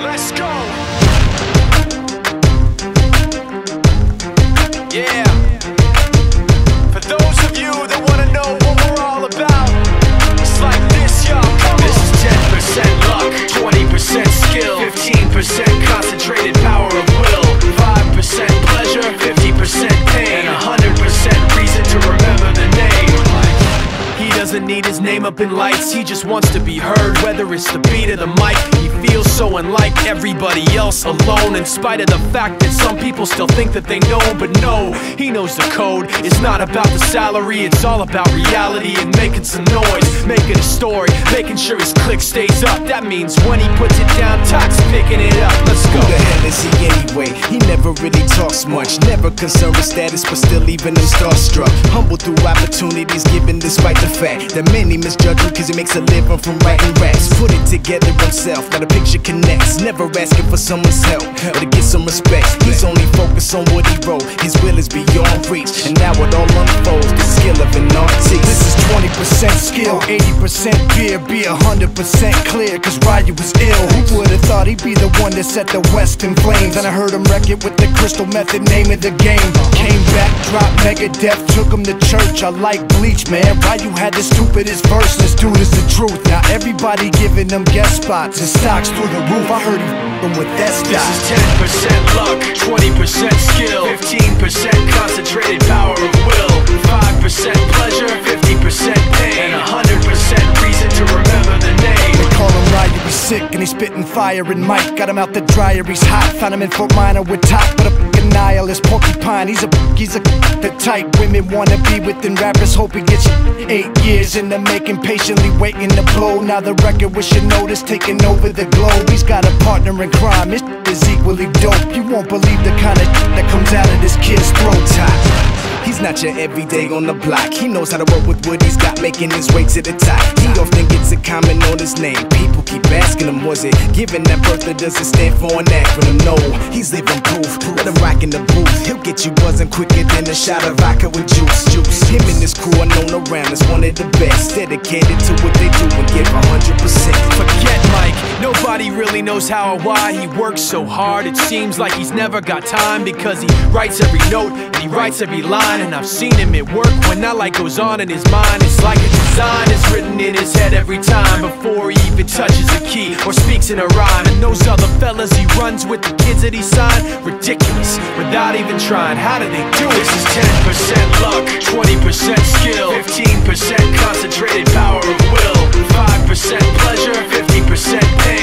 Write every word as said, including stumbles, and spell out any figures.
Let's go. Yeah. For those of you that wanna know what we're all about, it's like this, y'all. Come on. This is ten percent luck, twenty percent skill, fifteen percent concentrated power of will, five percent pleasure, fifty percent pain, and one hundred percent reason to remember the name. He doesn't need his name up in lights, he just wants to be heard, whether it's the beat of the mic. He feels so unlike everybody else, alone, in spite of the fact that some people still think that they know. But no, he knows the code. It's not about the salary, it's all about reality and making some noise, making a story, making sure his click stays up. That means when he puts it down, Tox picking it up. Let's go. Who the hell is he anyway? He never really talks much, never concerned with status, but still leaving him starstruck. Humble through opportunities given despite the fact that many misjudge him cause he makes a living from writing raps. Put it together himself, now the picture connects, never asking for someone's help or to get some respect. He's only focused on what he wrote, his will is beyond reach, and now it all unfolds, the skill of an artist. This is twenty percent skill, eighty percent beer, be one hundred percent clear, cause Ryu was ill. Who would've thought he'd be the one that set the West in flames? And I heard him wreck it with the Crystal Method, name of the game. Came back, dropped Megadeth, took him to church. I like Bleach, man. Ryu had the stupidest verse, this dude is the truth. Now everybody giving them guest spots and stocks through the roof. I heard he f***ing with that stock. This is ten percent luck, twenty percent skill, fifteen percent concentrated power of will, five percent pleasure, fifty percent pain, and one hundred percent reason to remember the name. They call him Ryu, he's sick and he's spitting fire. And Mike got him out the dryer, he's hot. Found him in Fort Minor with Top, but a f***ing nihilist porcupine. He's a he's a the type women wanna be within rappers. Hope he gets eight years in the making, patiently waiting to blow. Now the record with your notice taking over the globe. He's got a partner in crime, his is equally dope. You won't believe the kind of that comes out of this kid's throat. Top. He's not your everyday on the block. He knows how to work with what he's got, making his way to the top. He often gets a comment on his name. People keep asking him, was it given that birth or does it stand for an acronym? No, he's living proof. Let him rock in the booth. He'll get you buzzing quicker than a shot of vodka with juice. Juice. Him and his crew are known around as one of the best, dedicated to what they do and give one hundred percent. Forget Mike, nobody really knows how or why he works so hard. It seems like he's never got time, because he writes every note and he writes every line. And I've seen him at work when that light goes on in his mind. It's like a design is written in his head every time, before he even touches a key or speaks in a rhyme. And those other fellas he runs with, the kids that he signed, ridiculous, without even trying. How do they do it? This is ten percent luck, twenty percent skill, fifteen percent concentrated power of will, five percent pleasure, fifty percent pain,